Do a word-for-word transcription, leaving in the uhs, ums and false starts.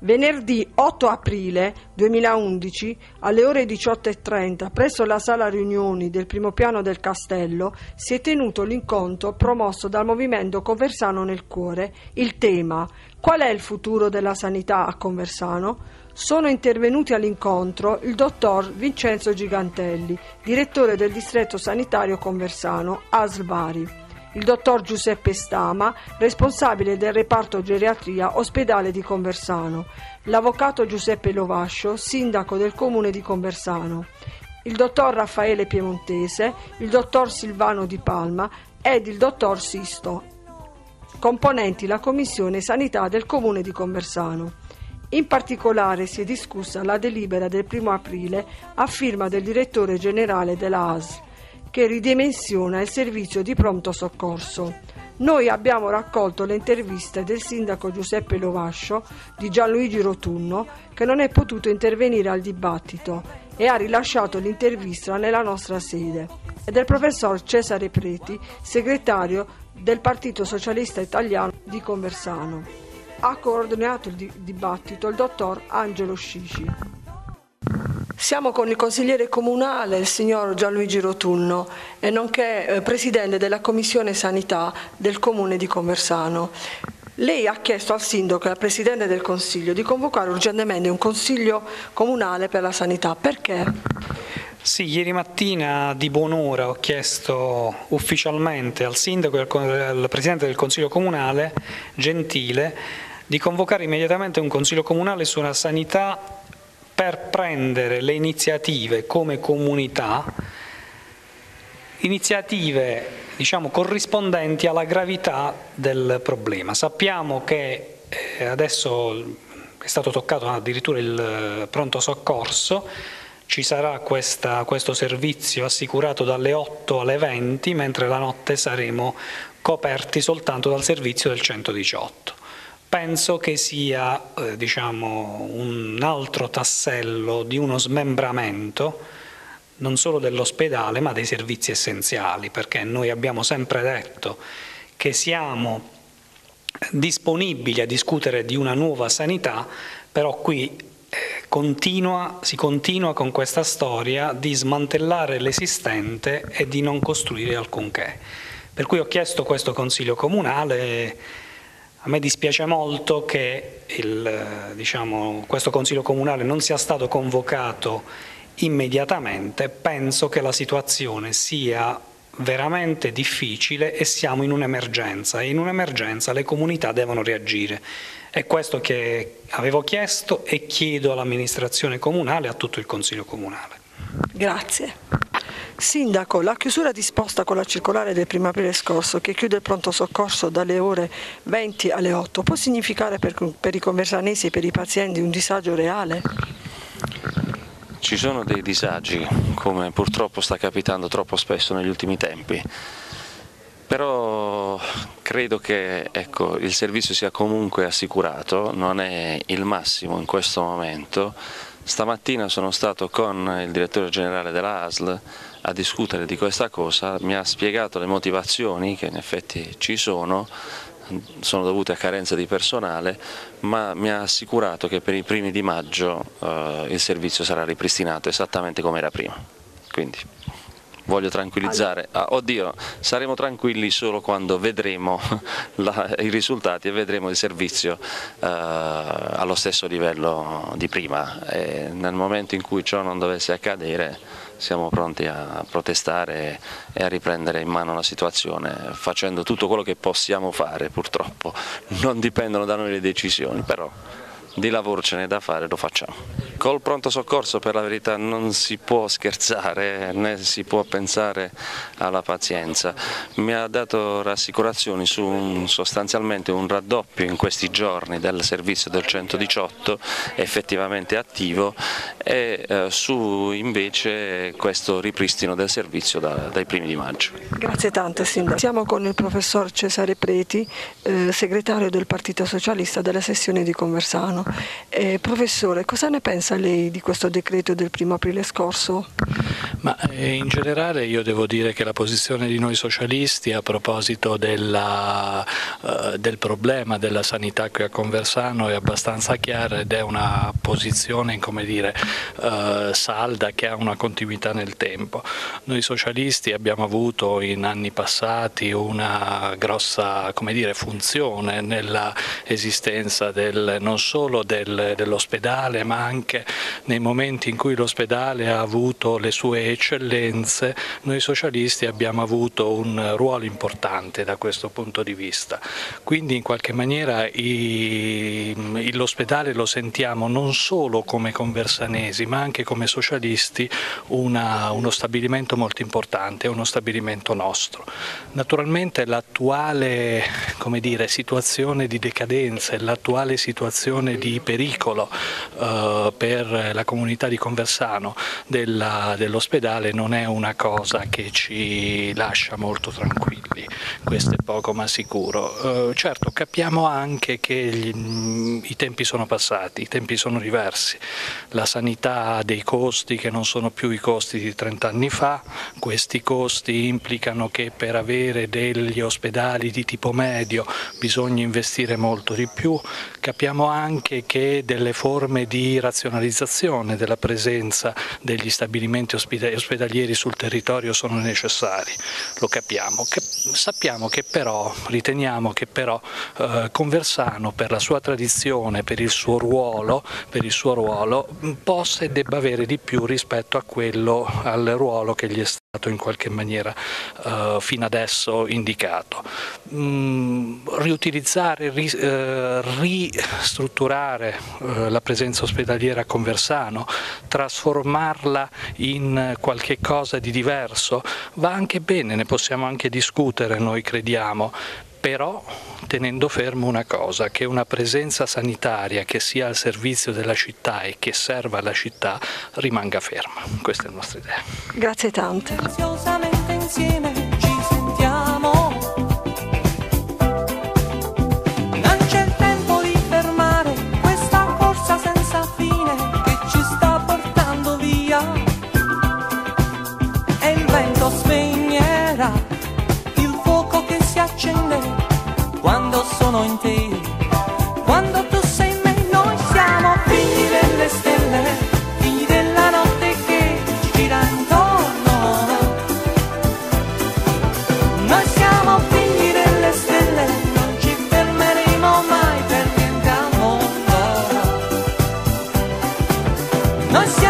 Venerdì otto aprile duemilaundici alle ore diciotto e trenta presso la sala riunioni del primo piano del castello si è tenuto l'incontro promosso dal Movimento Conversano nel Cuore. Il tema: qual è il futuro della sanità a Conversano? Sono intervenuti all'incontro il dottor Vincenzo Gigantelli, direttore del distretto sanitario Conversano, A S L Bari, il dottor Giuseppe Stama, responsabile del reparto geriatria ospedale di Conversano, l'avvocato Giuseppe Lovascio, sindaco del comune di Conversano, il dottor Raffaele Piemontese, il dottor Silvano Di Palma ed il dottor Sisto, componenti la commissione sanità del comune di Conversano. In particolare si è discussa la delibera del primo aprile a firma del direttore generale della A S L, che ridimensiona il servizio di pronto soccorso. Noi abbiamo raccolto le interviste del sindaco Giuseppe Lovascio, di Gianluigi Rotunno, che non è potuto intervenire al dibattito e ha rilasciato l'intervista nella nostra sede, e del professor Cesare Preti, segretario del Partito Socialista Italiano di Conversano. Ha coordinato il di- dibattito il dottor Angelo Scici. Siamo con il consigliere comunale, il signor Gianluigi Rotunno, e nonché eh, presidente della commissione sanità del comune di Conversano. Lei ha chiesto al sindaco e al presidente del consiglio di convocare urgentemente un consiglio comunale per la sanità. Perché? Sì, ieri mattina di buon'ora ho chiesto ufficialmente al sindaco e al, al presidente del consiglio comunale, Gentile, di convocare immediatamente un consiglio comunale sulla sanità per prendere le iniziative come comunità, iniziative diciamo corrispondenti alla gravità del problema. Sappiamo che eh, adesso è stato toccato addirittura il pronto soccorso, ci sarà questa, questo servizio assicurato dalle otto alle venti, mentre la notte saremo coperti soltanto dal servizio del centodiciotto. Penso che sia eh, diciamo, un altro tassello di uno smembramento non solo dell'ospedale ma dei servizi essenziali, perché noi abbiamo sempre detto che siamo disponibili a discutere di una nuova sanità, però qui eh, continua, si continua con questa storia di smantellare l'esistente e di non costruire alcunché. Per cui ho chiesto questo consiglio comunale. A me dispiace molto che il, diciamo, questo Consiglio Comunale non sia stato convocato immediatamente. Penso che la situazione sia veramente difficile e siamo in un'emergenza, e in un'emergenza le comunità devono reagire. È questo che avevo chiesto e chiedo all'amministrazione comunale e a tutto il Consiglio Comunale. Grazie. Sindaco, la chiusura disposta con la circolare del primo aprile scorso, che chiude il pronto soccorso dalle ore venti alle otto, può significare per, per i conversanesi e per i pazienti un disagio reale? Ci sono dei disagi, come purtroppo sta capitando troppo spesso negli ultimi tempi, però credo che ecco, il servizio sia comunque assicurato, non è il massimo in questo momento. Stamattina sono stato con il direttore generale della A S L a discutere di questa cosa, mi ha spiegato le motivazioni che in effetti ci sono, sono dovute a carenza di personale, ma mi ha assicurato che per i primi di maggio eh, il servizio sarà ripristinato esattamente come era prima. Quindi voglio tranquillizzare, ah, oddio, saremo tranquilli solo quando vedremo la, i risultati e vedremo il servizio eh, allo stesso livello di prima, e nel momento in cui ciò non dovesse accadere siamo pronti a protestare e a riprendere in mano la situazione, facendo tutto quello che possiamo fare. Purtroppo non dipendono da noi le decisioni, però di lavoro ce n'è da fare, lo facciamo. Col pronto soccorso per la verità non si può scherzare né si può pensare alla pazienza. Mi ha dato rassicurazioni su un, sostanzialmente un raddoppio in questi giorni del servizio del centodiciotto effettivamente attivo e eh, su invece questo ripristino del servizio da, dai primi di maggio. Grazie tante Sindaco. Siamo con il professor Cesare Preti, eh, segretario del Partito Socialista della sessione di Conversano. Eh, professore, cosa ne pensa lei di questo decreto del primo aprile scorso? Ma eh, in generale io devo dire che la posizione di noi socialisti a proposito della, eh, del problema della sanità qui a Conversano è abbastanza chiara ed è una posizione, come dire, eh, salda, che ha una continuità nel tempo. Noi socialisti abbiamo avuto in anni passati una grossa, come dire, funzione nella esistenza del, non solo del, dell'ospedale, ma anche nei momenti in cui l'ospedale ha avuto le sue eccellenze. Noi socialisti abbiamo avuto un ruolo importante da questo punto di vista, quindi in qualche maniera i, l'ospedale lo sentiamo non solo come conversanesi ma anche come socialisti una, uno stabilimento molto importante, uno stabilimento nostro. Naturalmente l'attuale, come dire, situazione di decadenza e l'attuale situazione di pericolo eh, per la comunità di Conversano della, dell'ospedale non è una cosa che ci lascia molto tranquilli, questo è poco ma sicuro. Eh, certo, capiamo anche che gli, i tempi sono passati, i tempi sono diversi, la sanità ha dei costi che non sono più i costi di trent'anni fa, questi costi implicano che per avere degli ospedali di tipo medio bisogna investire molto di più, capiamo anche che delle forme di razionalizzazione della presenza degli stabilimenti ospedalieri sul territorio sono necessari, lo capiamo. Sappiamo che però, riteniamo che però eh, Conversano, per la sua tradizione, per il suo ruolo, per il suo ruolo, possa e debba avere di più rispetto a quello, al ruolo che gli è stato in qualche maniera eh, fino adesso indicato. Mm, riutilizzare, ri, eh, ristrutturare eh, la presenza ospedaliera a Conversano, trasformarla in qualche cosa di diverso, va anche bene, ne possiamo anche discutere, noi crediamo, però tenendo fermo una cosa, che una presenza sanitaria che sia al servizio della città e che serva alla città rimanga ferma. Questa è la nostra idea. Grazie tante. Silenziosamente insieme ci sentiamo. Non c'è il tempo di fermare questa corsa senza fine che ci sta portando via. E il vento spegnerà il fuoco che si accende quando sono in te, quando tu sei in me. Noi siamo figli delle stelle, figli della notte che ci gira intorno. Noi siamo figli delle stelle, non ci fermeremo mai per niente al mondo. Noi siamo